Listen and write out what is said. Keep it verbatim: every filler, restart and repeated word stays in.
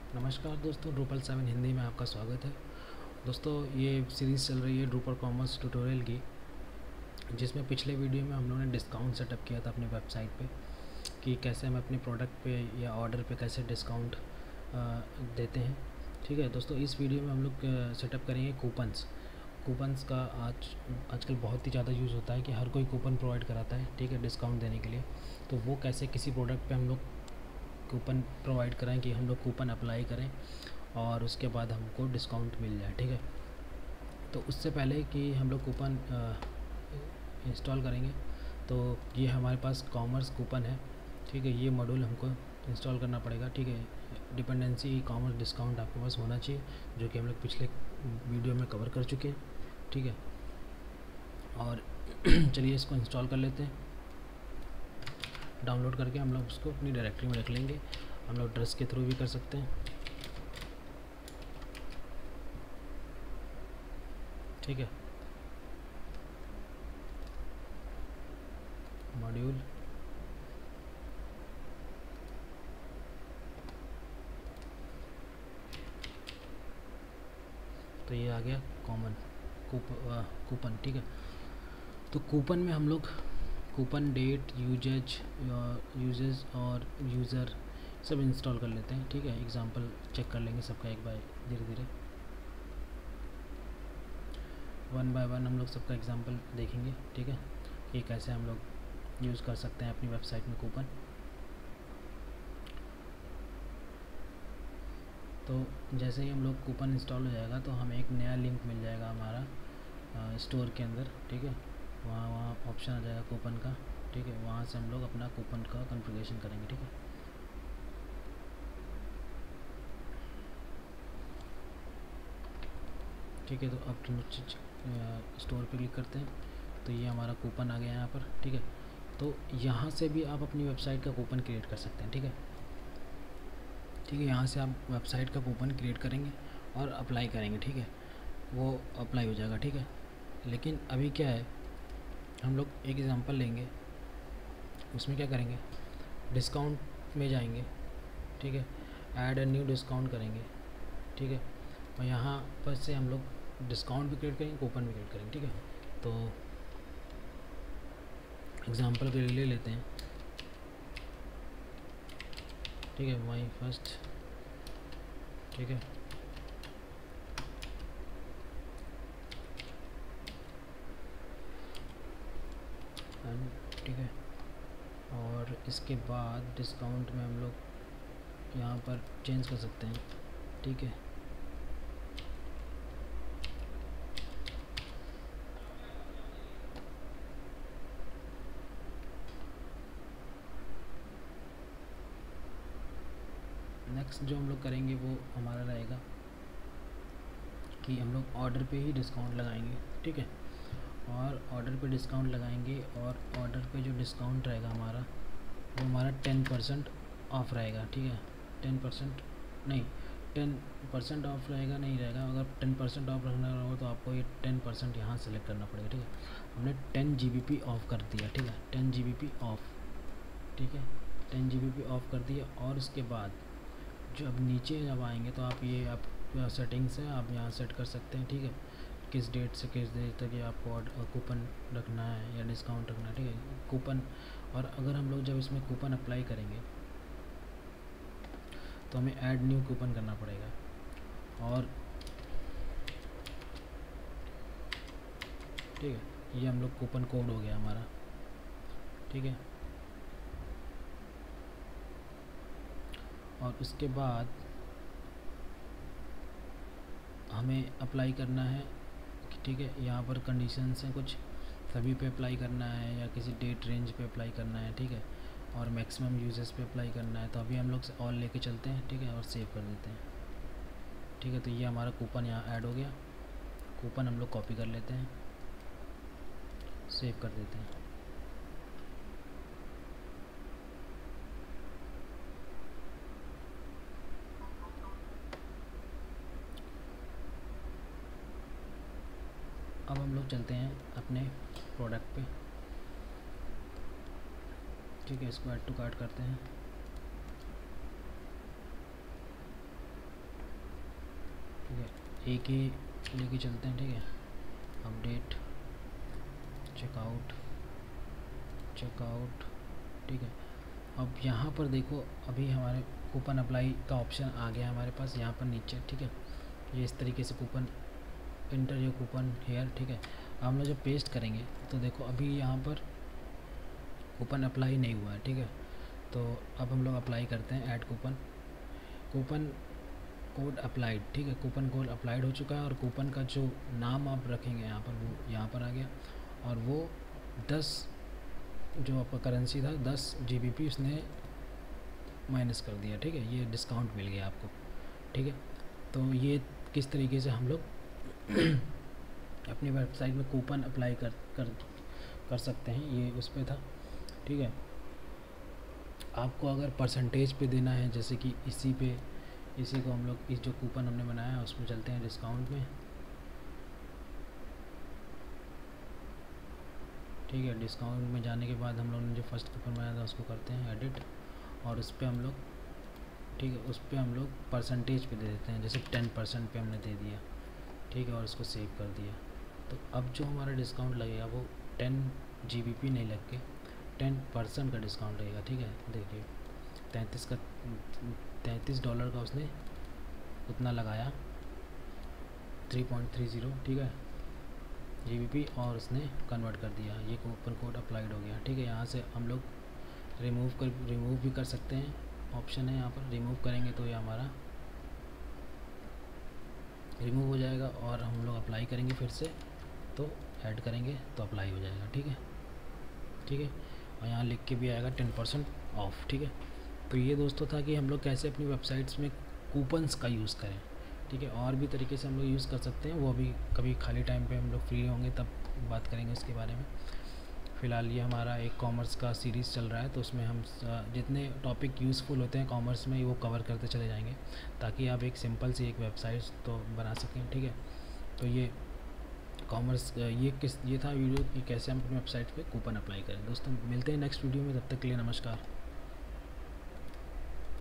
नमस्कार दोस्तों, Drupal seven Hindi में आपका स्वागत है। दोस्तों, ये सीरीज़ चल रही है ड्रूपल कॉमर्स ट्यूटोरियल की, जिसमें पिछले वीडियो में हम लोगों ने डिस्काउंट सेटअप किया था अपने वेबसाइट पे कि कैसे हम अपने प्रोडक्ट पे या ऑर्डर पे कैसे डिस्काउंट देते हैं। ठीक है दोस्तों, इस वीडियो में हम लोग सेटअप करेंगे कूपन्स। कूपन्स का आज आजकल बहुत ही ज़्यादा यूज़ होता है कि हर कोई कूपन प्रोवाइड कराता है, ठीक है, डिस्काउंट देने के लिए। तो वो कैसे किसी प्रोडक्ट पे हम लोग कूपन प्रोवाइड कराएं कि हम लोग कूपन अप्लाई करें और उसके बाद हमको डिस्काउंट मिल जाए। ठीक है, तो उससे पहले कि हम लोग कूपन इंस्टॉल करेंगे, तो ये हमारे पास कॉमर्स कूपन है। ठीक है, ये मॉड्यूल हमको इंस्टॉल करना पड़ेगा। ठीक है, डिपेंडेंसी कॉमर्स डिस्काउंट आपके पास होना चाहिए, जो कि हम लोग पिछले वीडियो में कवर कर चुके हैं। ठीक है, और चलिए इसको इंस्टॉल कर लेते हैं। डाउनलोड करके हम लोग उसको अपनी डायरेक्टरी में रख लेंगे। हम लोग ड्रेस के थ्रू भी कर सकते हैं। ठीक है, मॉड्यूल तो ये आ गया कॉमन कूप कूपन। ठीक है, तो कूपन में हम लोग कूपन डेट यूजेज यूजेज और यूज़र सब इंस्टॉल कर लेते हैं। ठीक है, एग्जांपल चेक कर लेंगे सबका एक बार धीरे धीरे, वन बाय वन हम लोग सबका एग्जांपल देखेंगे। ठीक है, कि कैसे हम लोग यूज़ कर सकते हैं अपनी वेबसाइट में कूपन। तो जैसे ही हम लोग कूपन इंस्टॉल हो जाएगा तो हमें एक नया लिंक मिल जाएगा हमारा स्टोर के अंदर। ठीक है, वहाँ वहाँ ऑप्शन आ जाएगा कूपन का। ठीक है, वहाँ से हम लोग अपना कूपन का कॉन्फ़िगरेशन करेंगे। ठीक है, ठीक है, तो अब स्टोर पे क्लिक करते हैं तो ये हमारा कूपन आ गया यहाँ पर। ठीक है, तो यहाँ से भी आप अपनी वेबसाइट का कूपन क्रिएट कर सकते हैं। ठीक है, ठीक है, यहाँ से आप वेबसाइट का कूपन क्रिएट करेंगे और अप्लाई करेंगे। ठीक है, वो अप्लाई हो जाएगा। ठीक है, लेकिन अभी क्या है, हम लोग एक एग्ज़ाम्पल लेंगे, उसमें क्या करेंगे, डिस्काउंट में जाएंगे। ठीक है, ऐड अ न्यू डिस्काउंट करेंगे। ठीक है, और यहाँ पर से हम लोग डिस्काउंट भी क्रिएट करेंगे, कूपन भी क्रिएट करेंगे। ठीक है, तो एग्ज़ाम्पल के लिए ले लेते हैं। ठीक है, माई फर्स्ट। ठीक है, एंड ठीक है, और इसके बाद डिस्काउंट में हम लोग यहाँ पर चेंज कर सकते हैं। ठीक है, नेक्स्ट जो हम लोग करेंगे वो हमारा रहेगा कि हम लोग ऑर्डर पे ही डिस्काउंट लगाएंगे। ठीक है, और ऑर्डर पे डिस्काउंट लगाएंगे, और ऑर्डर पे जो डिस्काउंट रहेगा हमारा वो हमारा टेन परसेंट ऑफ रहेगा। ठीक है, टेन परसेंट नहीं, टेन परसेंट ऑफ रहेगा नहीं रहेगा। अगर टेन परसेंट ऑफ रखना होगा तो आपको ये टेन परसेंट यहाँ सेलेक्ट करना पड़ेगा। ठीक है, हमने ten G B P off कर दिया। ठीक है, ten G B P off. ठीक है, ten G B P off कर दिया, और उसके बाद जब नीचे जब आएंगे तो आप ये आप सेटिंग्स है, आप यहाँ सेट कर सकते हैं। ठीक है, किस डेट से किस डेट तक ये आपको कूपन रखना है या डिस्काउंट रखना है। ठीक है, कूपन, और अगर हम लोग जब इसमें कूपन अप्लाई करेंगे तो हमें ऐड न्यू कूपन करना पड़ेगा। और ठीक है, ये हम लोग कूपन कोड हो गया हमारा। ठीक है, और उसके बाद हमें अप्लाई करना है। ठीक है, यहाँ पर कंडीशंस हैं कुछ, सभी पे अप्लाई करना है या किसी डेट रेंज पे अप्लाई करना है। ठीक है, और मैक्सिमम यूजेस पे अप्लाई करना है। तो अभी हम लोग ऑल लेके चलते हैं। ठीक है, और सेव कर देते हैं। ठीक है, तो ये हमारा कूपन यहाँ ऐड हो गया। कूपन हम लोग कॉपी कर लेते हैं, सेव कर देते हैं। अब हम लोग चलते हैं अपने प्रोडक्ट पे। ठीक है, इसको ऐड टू कार्ट करते हैं। एक ही लेके चलते हैं, ठीक है। अपडेट, चेकआउट, चेकआउट, ठीक है। अब यहाँ पर देखो अभी हमारे कूपन अप्लाई का ऑप्शन आ गया हमारे पास यहाँ पर नीचे, ठीक है। ये इस तरीके से coupon, enter your coupon here, ठीक है। अब हम लोग जब पेस्ट करेंगे तो देखो अभी यहाँ पर कूपन अप्लाई नहीं हुआ है, ठीक है। तो अब हम लोग अप्लाई करते हैं add coupon, coupon code applied, ठीक है। कूपन कोड अप्लाइड हो चुका है और कूपन का जो नाम आप रखेंगे यहाँ पर वो यहाँ पर आ गया, और वो दस जो आपका करेंसी था दस जी बी पी उसने माइनस कर दिया, ठीक है। ये डिस्काउंट मिल गया आपको, ठीक है। तो ये किस तरीके से हम लोग अपनी वेबसाइट में कूपन अप्लाई कर कर कर सकते हैं, ये उस पर था, ठीक है। आपको अगर परसेंटेज पे देना है, जैसे कि इसी पे इसी को हम लोग इस जो कूपन हमने बनाया है उसमें चलते हैं डिस्काउंट में, ठीक है। डिस्काउंट में जाने के बाद हम लोग ने जो फर्स्ट कूपन बनाया था उसको करते हैं एडिट, और उस पर हम लोग, ठीक है, उस पर हम लोग परसेंटेज पे दे देते हैं, जैसे टेन परसेंट पे हमने दे दिया, ठीक है, और उसको सेव कर दिया। तो अब जो हमारा डिस्काउंट लगेगा वो टेन जी बी पी नहीं लग के टेन परसेंट का डिस्काउंट लगेगा, ठीक है। देखिए तैंतीस का तैंतीस डॉलर का उसने उतना लगाया, थ्री पॉइंट थ्री ज़ीरो, ठीक है, जी बी पी, और उसने कन्वर्ट कर दिया। ये कूपन कोड अप्लाइड हो गया, ठीक है। यहाँ से हम लोग रिमूव कर रिमूव भी कर सकते हैं, ऑप्शन है यहाँ पर, रिमूव करेंगे तो ये हमारा रिमूव हो जाएगा, और हम लोग अप्लाई करेंगे फिर से तो ऐड करेंगे तो अप्लाई हो जाएगा, ठीक है, ठीक है। और यहाँ लिख के भी आएगा टेन परसेंट ऑफ, ठीक है। तो ये दोस्तों था कि हम लोग कैसे अपनी वेबसाइट्स में कूपन्स का यूज़ करें, ठीक है। और भी तरीके से हम लोग यूज़ कर सकते हैं, वो अभी कभी खाली टाइम पे हम लोग फ्री होंगे तब बात करेंगे उसके बारे में। फ़िलहाल ये हमारा एक कॉमर्स का सीरीज़ चल रहा है, तो उसमें हम जितने टॉपिक यूज़फुल होते हैं कॉमर्स में वो कवर करते चले जाएंगे, ताकि आप एक सिंपल सी एक वेबसाइट तो बना सकें, ठीक है। तो ये कॉमर्स ये किस ये था वीडियो कि कैसे हम अपनी वेबसाइट पे कूपन अप्लाई करें। दोस्तों मिलते हैं नेक्स्ट वीडियो में, तब तक के लिए नमस्कार।